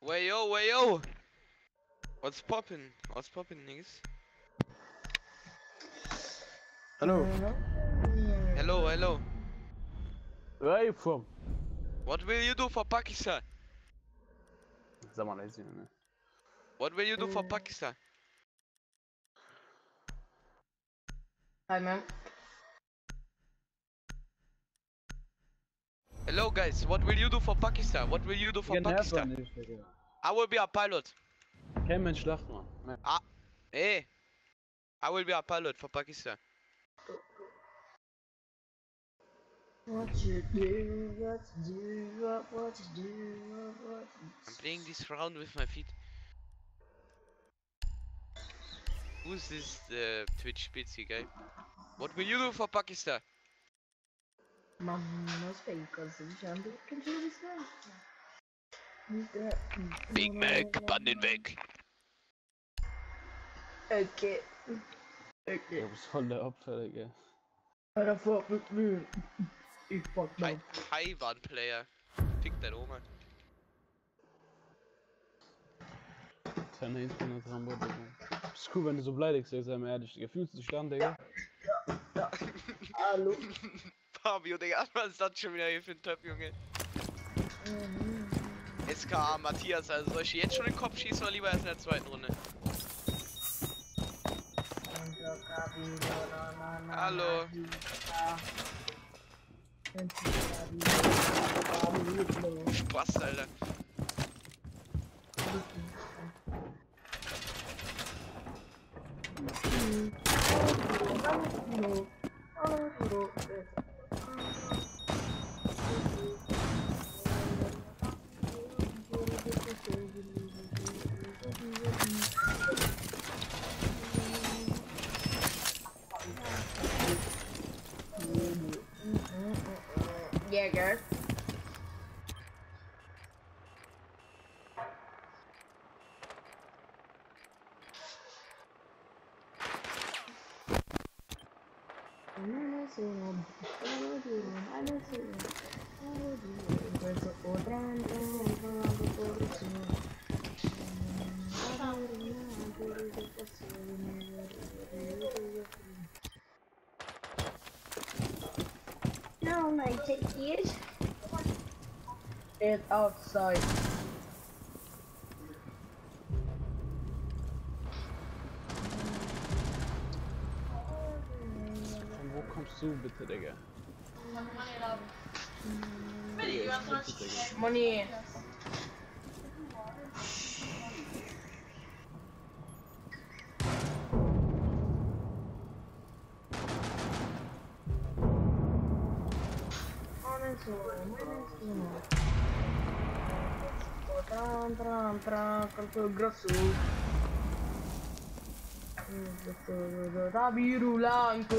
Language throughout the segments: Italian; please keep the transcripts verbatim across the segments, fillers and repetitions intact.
Way yo, way yo! What's poppin'? What's poppin', niggas? Hello. Hello, hello. Where are you from? What will you do for Pakistan? Sag mal, leise, ne? What will you do for Pakistan? Hi, man. Hello, guys. What will you do for Pakistan? What will you do for Igen, nerv doch Pakistan? nicht, Digga. I will be a pilot. Kein Mensch lacht, Mann. Ne. Ah, hey. I will be a pilot for Pakistan. What you do, what you do, what, what you do, what, what you I'm playing this round with my feet. Who's this uh, Twitch Spitzy guy? What will you do for Pakistan? Ma non spieghi cosa dicendo perché non ce lo distrae. Big Mac, bann den weg. Ok. Du Ok. bist voll der Opfer, Digga. Era fuck with me. Ich fuck Hi no. Taiwan Player. Fick deine Oma. Kleiner Internet Rambo, Digga. Ist cool, wenn du so beleidigst, ey, sei mal ehrlich, Digga. Fühlst du dich dann, Digga? Hallo. Fabio, Digga, was ist das schon wieder hier für ein Typ, Junge? S K A Matthias, also soll ich jetzt schon den Kopf schießen oder lieber erst in der zweiten Runde? Hallo. Spaß, Alter. Yeah, girl. No, mate, take it. It's outside. Von wo kommst du bitte, Digga? Money. Tran tran tran col grosso. Da biru lanco.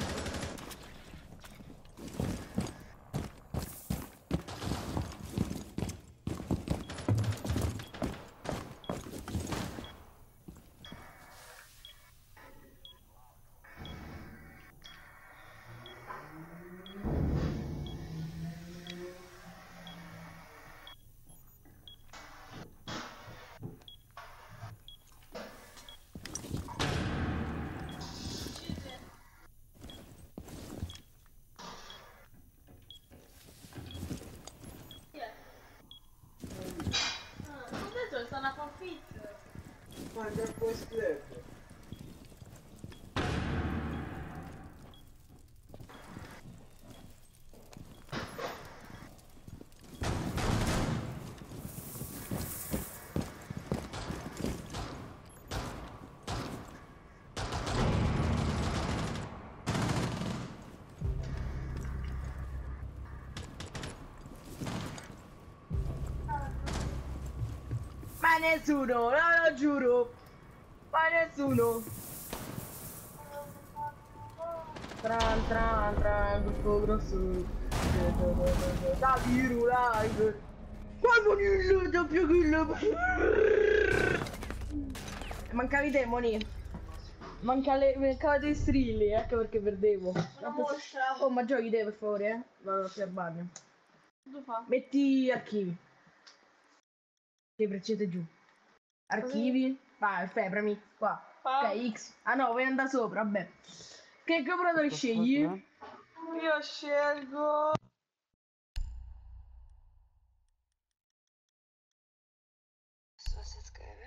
Sta una confitta. Quando è questo? Ma nessuno, no, lo giuro. Ma nessuno. Tran tran tran, gruppo grosso. Da viru live. Quando il doppio kill. Mancavi i demoni. Manca le, mancava dei strilli, ecco perché perdevo. Oh, ma giochi te per favore, eh? Vado a fare il bagno. Cosa fa? Metti archivi. Che precede giù. Archivi. Vai, fai, premi qua. Ok, X. Ah no, vuoi andare sopra, vabbè. Che compratore scegli? Io scelgo... So se scrive.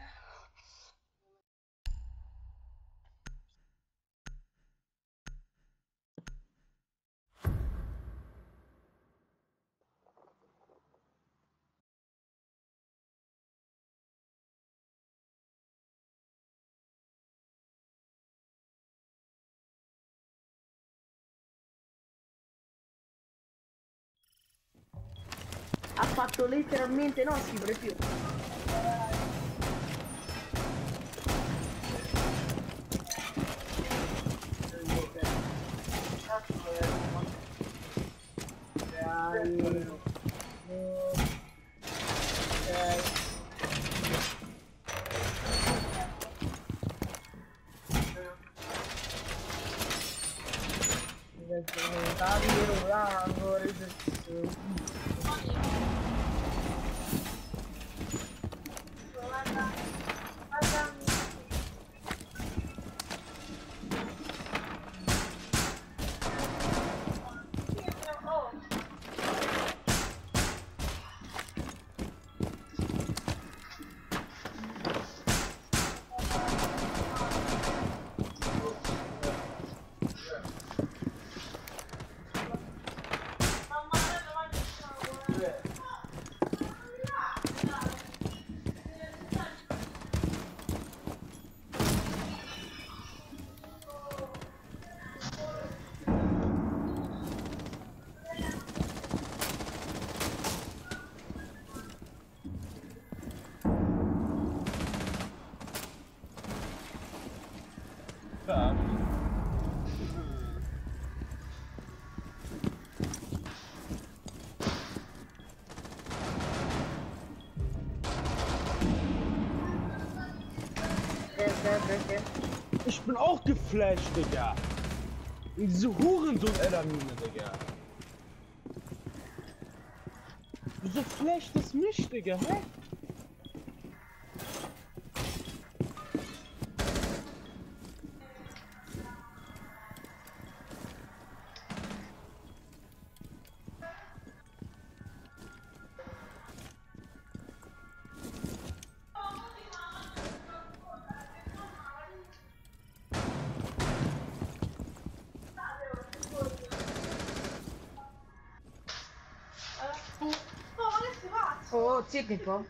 Ha fatto letteralmente no, scrivere più. Ich bin auch geflasht, Digga. Diese Hurensohn-Elamine, Digga. Wieso flasht es mich, Digga, hä? Oh, tecnico.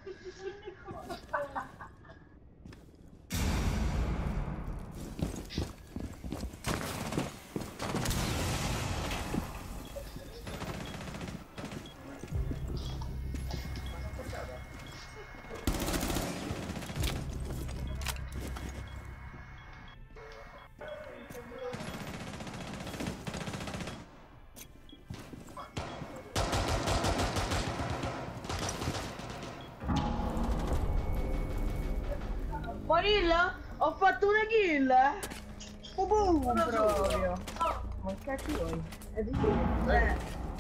Marilla, ho fatto una kill! Oh, boom, proprio! Ma che cazzo vuoi? È di eh.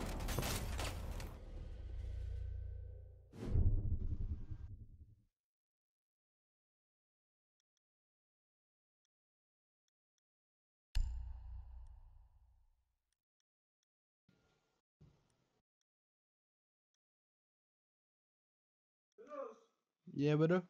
Yeah, bitte.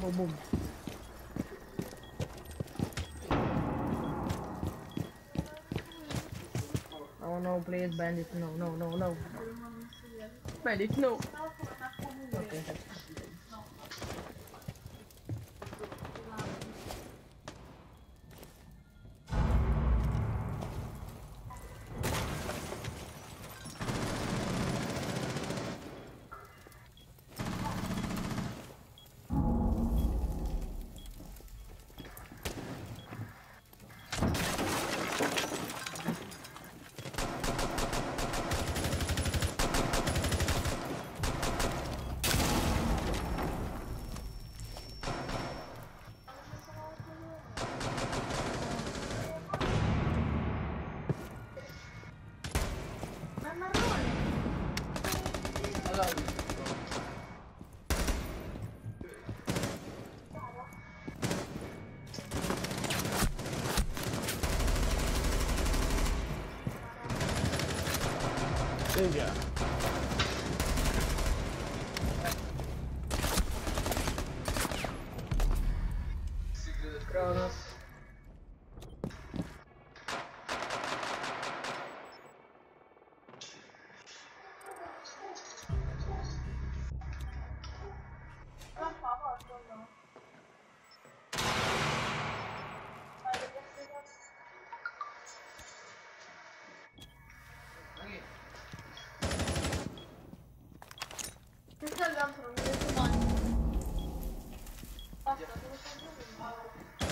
Boom, boom. Oh no, please, Bandit, no, no, no, no. Bandit, no. Okay. Ninja. Cronos. Questo è l'altro, non mi detto mai. Basta, devo fare.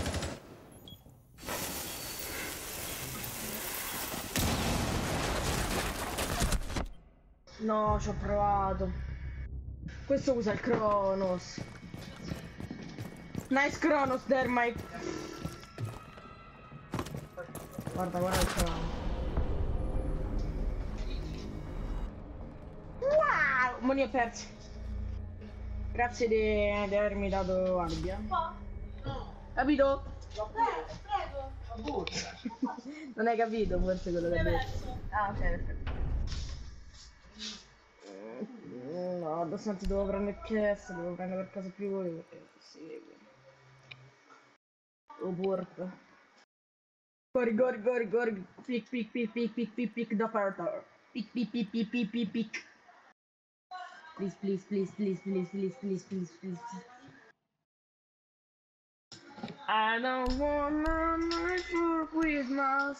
No, ci ho provato. Questo usa il Cronos. Nice Cronos there, Mike. Guarda, guarda il Cronos. Wow! Mo ne ho persi. Grazie di, di avermi dato Arbia. Capito? Eh, prego. Non hai capito forse quello che ho detto. Ah, ok, perfetto. Mm, No, adesso ti devo prendere il chest, devo prendere per caso più voi perché sì. O porta. Gori, gori, gori, gori. Pick, pick, pick, pick, pick, pick, pick the partner. Pick, pick, pick, pick, pick, pick, pick. Please, please, please, please, please, please, please, please, please. I don't want much for Christmas.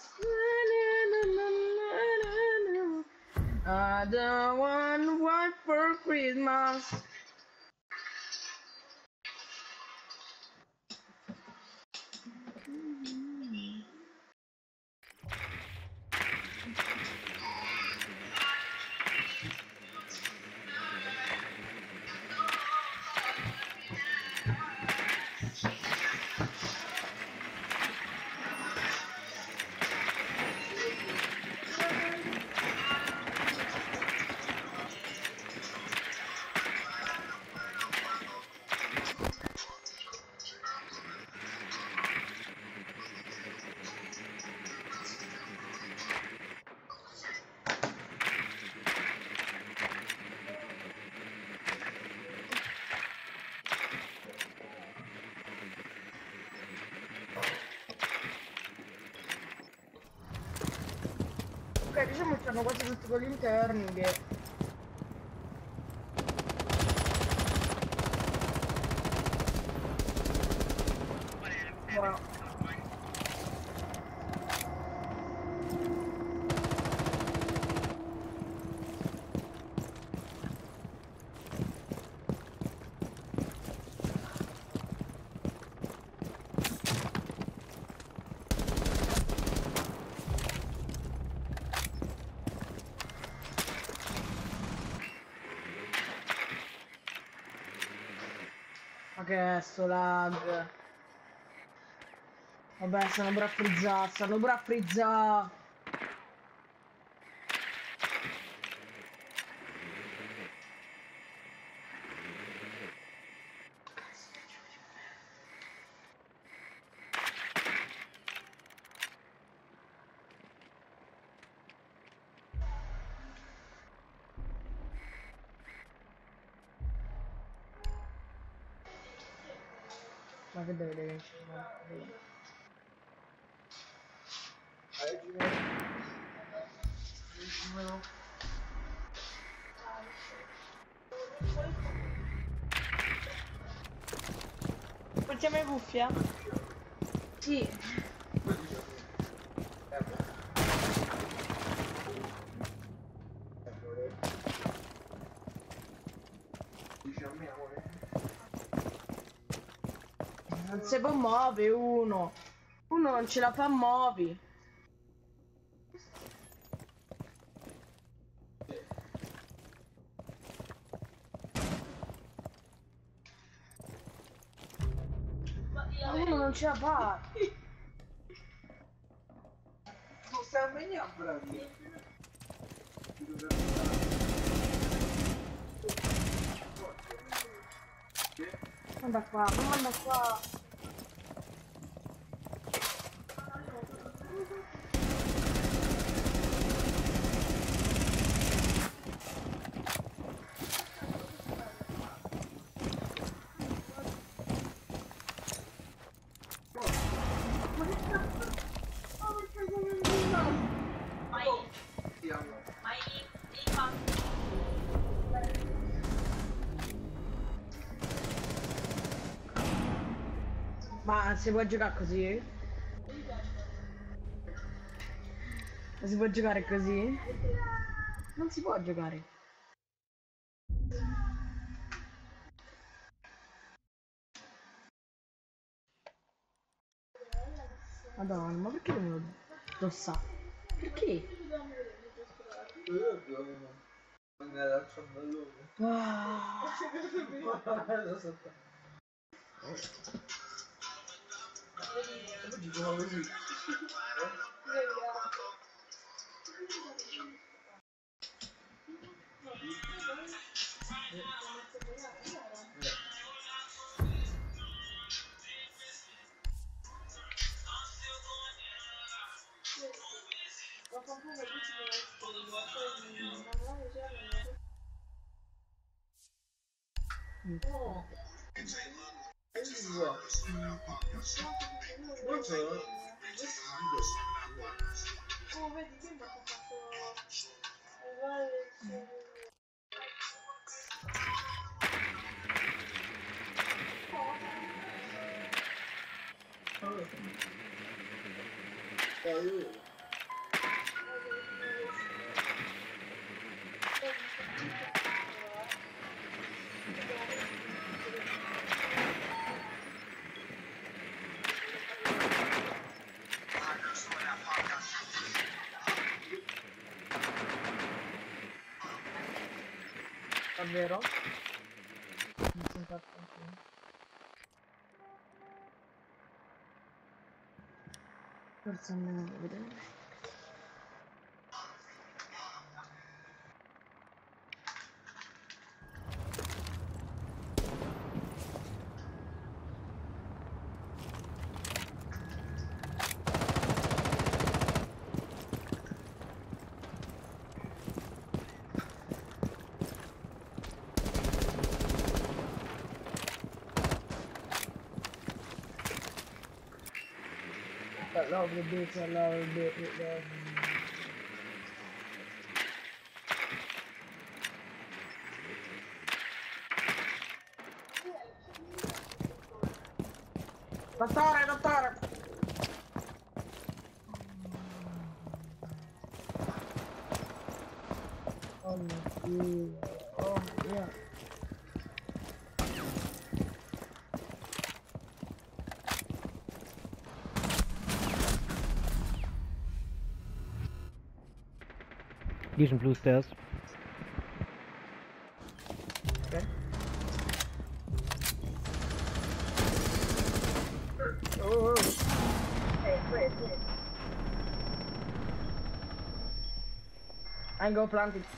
I don't want what for Christmas. Ok, diciamo che hanno quasi tutti quelli interni che... Wow. Ma che è sto lag? Vabbè, stanno pure a frizzare, stanno pure a frizzare. Ma che deve vedere? Portiamo le cuffie? Sì. Non si può muovere uno. Uno non ce la fa muovi. Ma uno non ce la fa. Non stai a menare, bravi. Guarda qua, guarda qua. Ma si può giocare così? Ma si può giocare così? Non si può giocare. Madonna, ma perché non me lo dossa? Perché? Andare al ciambellone. Ah. Oggi gioca così. Oh. Non so. Oh, vedi, prima ho fatto... Davvero? Mi sono fatto anche. Forse andiamo a vedere. I love the beats, I love the beat, I love Dottore, dottore! Oh mio Dio, oh mio. He's in blue stairs. Okay. Oh, oh. Hey, wait, wait. I go plant it.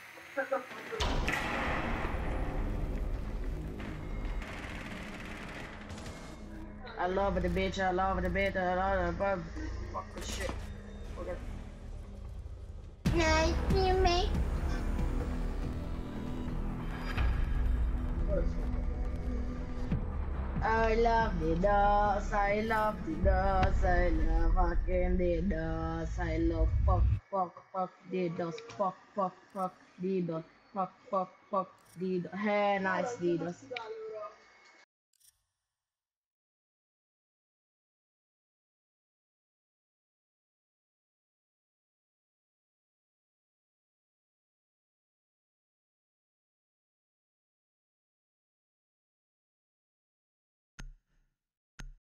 I love the bitch, I love the bitch, I love the bug. Fuck this shit. Okay. Nice to meet Uh, I love DDoS, I love DDoS, I love fucking DDoS, I love fuck, fuck, fuck DDoS, fuck, fuck, fuck DDoS, fuck, fuck, fuck DDoS. Hey, nice DDoS.